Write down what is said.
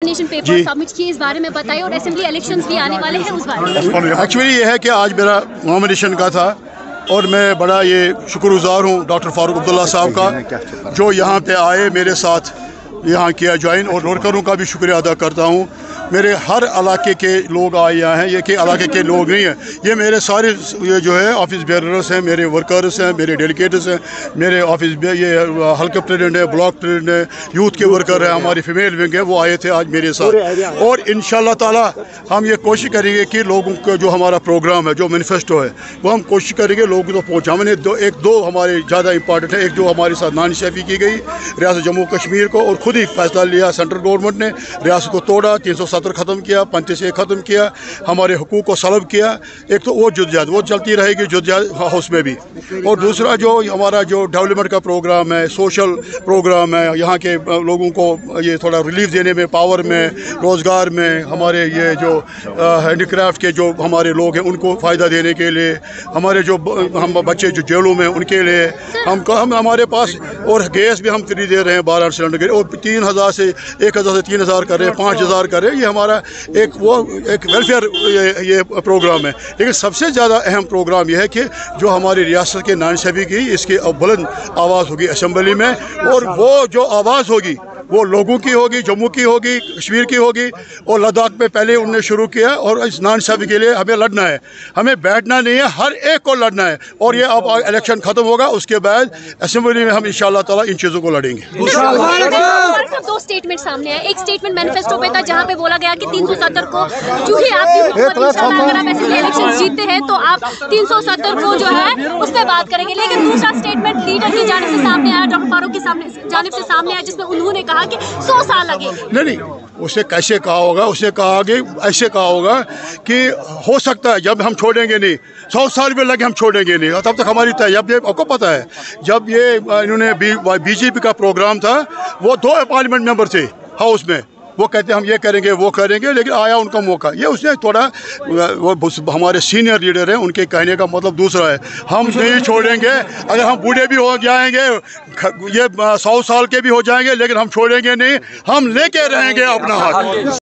Nomination paper submit किए, इस बारे में बताइए, और असेंबली इलेक्शंस भी आने वाले हैं उस बारे में। एक्चुअली ये है कि आज मेरा नॉमिनेशन का था और मैं बड़ा ये शुक्रगुजार हूँ डॉक्टर फारूक अब्दुल्ला साहब का जो यहाँ पे आए मेरे साथ यहाँ किया ज्वाइन, और वर्करों का भी शुक्रिया अदा करता हूँ। मेरे हर इलाके के लोग आए यहाँ हैं, ये कि इलाके के लोग नहीं हैं, ये मेरे सारे ये जो है ऑफिस बेयरर्स हैं, मेरे वर्कर्स हैं, मेरे डेलीगेट्स हैं, मेरे ऑफिस ये हल्का प्रेसिडेंट है, ब्लॉक प्रेसिडेंट है, यूथ के वर्कर हैं, हमारी फीमेल विंग है, वो आए थे आज मेरे साथ। और इंशाल्लाह ताला हम ये कोशिश करेंगे कि लोगों का जो हमारा प्रोग्राम है, जो मैनिफेस्टो है, वो हम कोशिश करेंगे लोगों को पहुँचा। मैंने दो हमारे ज़्यादा इंपॉर्टेंट है, एक जो हमारे साथ नाइंसाफ़ी की गई रियासत जम्मू कश्मीर को, और ख़ुद ही फैसला लिया सेंट्रल गवर्नमेंट ने, रियासत को तोड़ा, 370 ख़त्म किया, 35 ख़त्म किया, हमारे हुकूक को सलब किया। एक तो वो जुद्दजात वो चलती रहेगी जुद्दजात हाउस में भी, और दूसरा जो हमारा जो डेवलपमेंट का प्रोग्राम है, सोशल प्रोग्राम है, यहाँ के लोगों को ये थोड़ा रिलीफ देने में, पावर में, रोज़गार में, हमारे ये जो हैंडीक्राफ्ट के जो हमारे लोग हैं उनको फ़ायदा देने के लिए, हमारे जो हम बच्चे जो जेलों में उनके लिए हम हमारे पास, और गैस भी हम फ्री दे रहे हैं 12 सिलेंडर के, और 3,000 से 1,000 से 3,000 कर रहे हैं, 5,000 कर रहे हैं। ये हमारा एक वेलफेयर ये प्रोग्राम है। लेकिन सबसे ज़्यादा अहम प्रोग्राम यह है कि जो हमारी रियासत के नाइंसाफ़ी की, इसकी बुलंद आवाज़ होगी असेंबली में, और वो जो आवाज़ होगी वो लोगों की होगी, जम्मू की होगी, कश्मीर की होगी, और लद्दाख में पहले उन्होंने शुरू किया। और इस नाइंसाफ़ी के लिए हमें लड़ना है, हमें बैठना नहीं है, हर एक को लड़ना है। और ये अब इलेक्शन ख़त्म होगा, उसके बाद असेंबली में हम इंशाल्लाह ताला इन चीज़ों को लड़ेंगे। दो स्टेटमेंट सामने है, एक स्टेटमेंट मैनिफेस्टो पे था जहाँ पे बोला गया कि 370 को चूँकि अगर आप असेंबली इलेक्शन जीतते हैं तो आप 370 को जो है उस पर बात करेंगे। लेकिन दूसरा स्टेटमेंट लीडर की जानिब से सामने आया, डॉक्टर फारूक की जानिब से सामने आया, जिसमें उन्होंने कहा कि 100 साल लगेंगे। नहीं, उसे कैसे कहा होगा, उसे कहा कि ऐसे कहा होगा कि हो सकता है जब हम छोड़ेंगे नहीं, 100 साल भी लगे हम छोड़ेंगे नहीं, तब तक हमारी तय। जब ये आपको पता है जब ये इन्होंने बीजेपी का प्रोग्राम था, वो 2 पार्लियामेंट मेंबर थे हाउस में, वो कहते हम ये करेंगे वो करेंगे, लेकिन आया उनका मौका। ये उसने थोड़ा वो हमारे सीनियर लीडर हैं, उनके कहने का मतलब दूसरा है, हम नहीं छोड़ेंगे, अगर हम बूढ़े भी हो जाएंगे, ये 100 साल के भी हो जाएंगे, लेकिन हम छोड़ेंगे नहीं, हम लेके रहेंगे अपना हक।